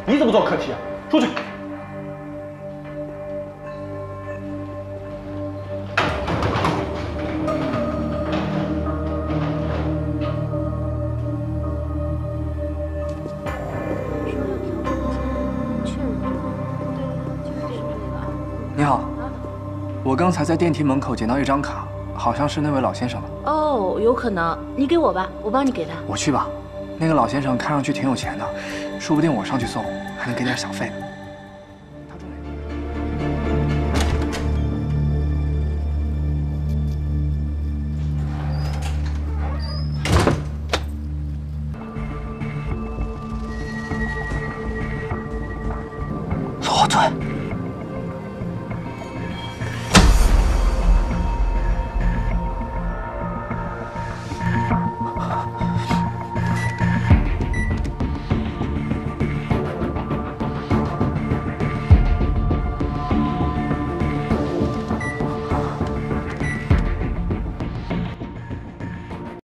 你怎么坐客梯啊？出去！ 你好，我刚才在电梯门口捡到一张卡，好像是那位老先生的。 哦，有可能，你给我吧，我帮你给他。 我去吧，那个老先生看上去挺有钱的，说不定我上去送还能给点小费呢。他住哪？左转。